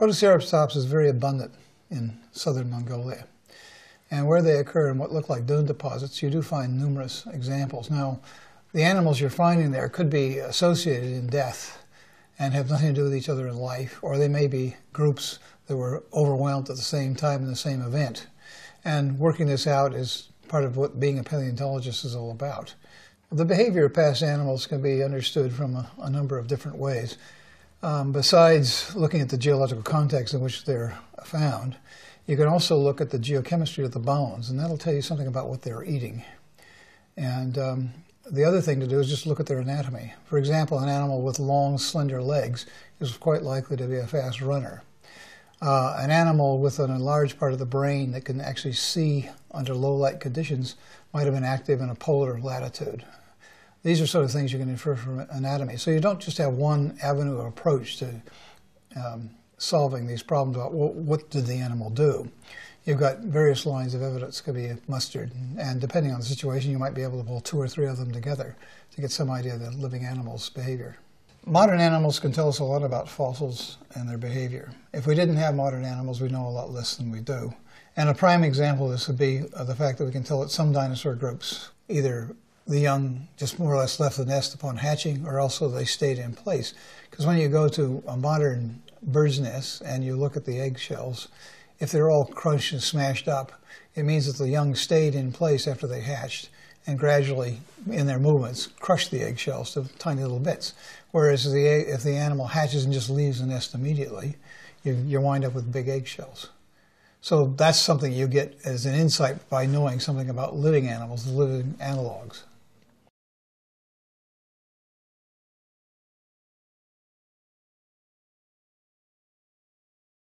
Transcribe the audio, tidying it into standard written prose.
Protoceratops is very abundant in southern Mongolia. And where they occur in what look like dune deposits, you do find numerous examples. Now, the animals you're finding there could be associated in death and have nothing to do with each other in life, or they may be groups that were overwhelmed at the same time in the same event. And working this out is part of what being a paleontologist is all about. The behavior of past animals can be understood from a number of different ways. Besides looking at the geological context in which they're found, you can also look at the geochemistry of the bones, and that'll tell you something about what they're eating. And the other thing to do is just look at their anatomy. For example, an animal with long, slender legs is quite likely to be a fast runner. An animal with an enlarged part of the brain that can actually see under low light conditions might have been active in a polar latitude. These are sort of things you can infer from anatomy. So you don't just have one avenue of approach to solving these problems about what did the animal do. You've got various lines of evidence that can be mustered, and depending on the situation, you might be able to pull 2 or 3 of them together to get some idea of the living animal's behavior. Modern animals can tell us a lot about fossils and their behavior. If we didn't have modern animals, we'd know a lot less than we do. And a prime example of this would be the fact that we can tell that some dinosaur groups, either the young just more or less left the nest upon hatching, or also they stayed in place. Because when you go to a modern bird's nest and you look at the eggshells, if they're all crunched and smashed up, it means that the young stayed in place after they hatched and gradually, in their movements, crushed the eggshells to tiny little bits. Whereas if the animal hatches and just leaves the nest immediately, you wind up with big eggshells. So that's something you get as an insight by knowing something about living animals, living analogs.